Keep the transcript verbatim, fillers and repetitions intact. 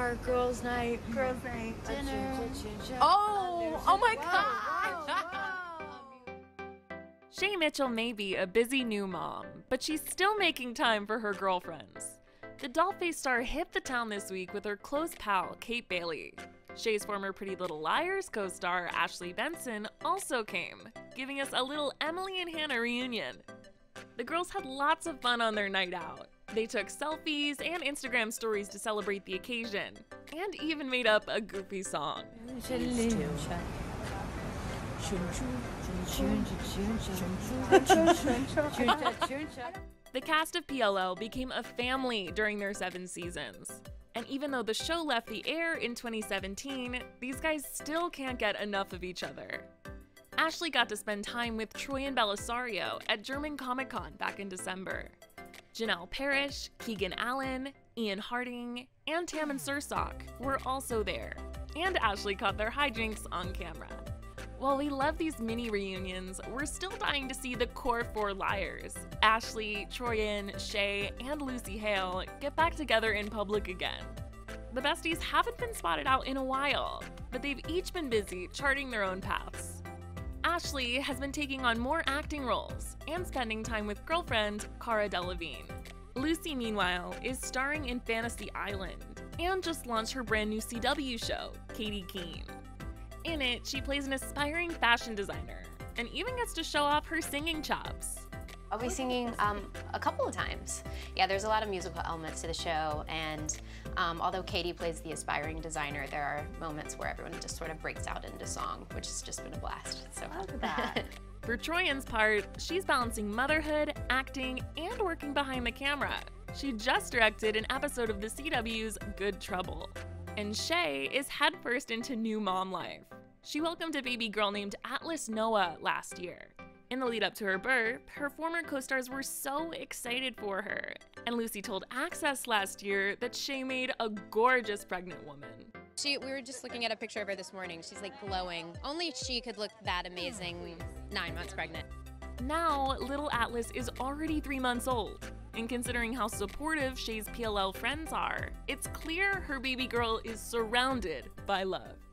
our girls' night, Girls' night. dinner. Oh, oh my Whoa, God! Shay Mitchell may be a busy new mom, but she's still making time for her girlfriends. The Dollface star hit the town this week with her close pal, Cait Bailey. Shay's former Pretty Little Liars co-star, Ashley Benson, also came, giving us a little Emily and Hannah reunion. The girls had lots of fun on their night out. They took selfies and Instagram stories to celebrate the occasion, and even made up a goofy song. The cast of P L L became a family during their seven seasons. And even though the show left the air in twenty seventeen, these guys still can't get enough of each other. Ashley got to spend time with Troy and Belisario at German Comic-Con back in December. Janelle Parrish, Keegan Allen, Ian Harding, and Tammin Sursok were also there, and Ashley caught their hijinks on camera. While we love these mini reunions, we're still dying to see the core four liars, Ashley, Troyan, Shay, and Lucy Hale, get back together in public again. The besties haven't been spotted out in a while, but they've each been busy charting their own paths. Ashley has been taking on more acting roles and spending time with girlfriend Cara Delevingne. Lucy, meanwhile, is starring in Fantasy Island and just launched her brand new C W show, Katie Keene. In it, she plays an aspiring fashion designer and even gets to show off her singing chops. I'll be singing um, a couple of times. Yeah, there's a lot of musical elements to the show, and um, although Katie plays the aspiring designer, there are moments where everyone just sort of breaks out into song, which has just been a blast. So Love that. For Troyan's part, she's balancing motherhood, acting, and working behind the camera. She just directed an episode of the C W's Good Trouble. And Shay is headfirst into new mom life. She welcomed a baby girl named Atlas Noah last year. In the lead up to her birth, her former co-stars were so excited for her. And Lucy told Access last year that Shay made a gorgeous pregnant woman. She, we were just looking at a picture of her this morning. She's like glowing. Only she could look that amazing nine months pregnant. Now, little Atlas is already three months old. And considering how supportive Shay's P L L friends are, it's clear her baby girl is surrounded by love.